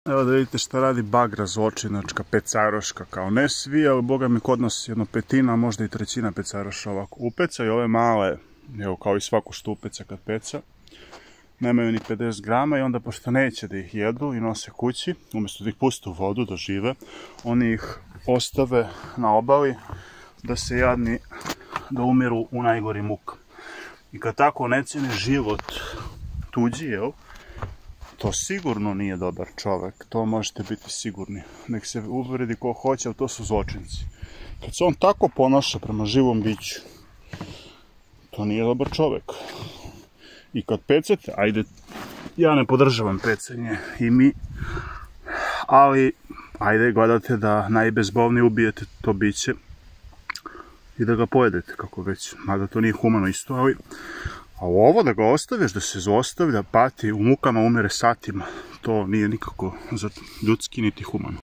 Evo da vidite šta radi bagra zločinačka, pecaroška, kao ne svi, ali boga mi kod nas jedno petina, možda i trećina pecaroša ovako upeca i ove male, evo kao i svaku što upeca kad peca, nemaju ni 50 grama i onda pošto neće da ih jedu i nose kući, umjesto da ih puste u vodu da žive, oni ih ostave na obali da se jadni, da umiru u najgorim mukama. I kad tako ne cijene život tuđi, jel? To sigurno nije dobar čovjek, to možete biti sigurni. Nek se uvredi ko hoće, ali to su zločinci. Kad se on tako ponaša prema živom biću, to nije dobar čovjek. I kad pecate, ajde, ja ne podržavam pecanje i mi, ali ajde gledate da najbezbolnije ubijete to biće i da ga pojedete kako već, mada to nije humano isto, ali a ovo da ga ostaviš, da se zlostavlja, pati, u mukama umire satima, to nije nikako ljudski niti humano.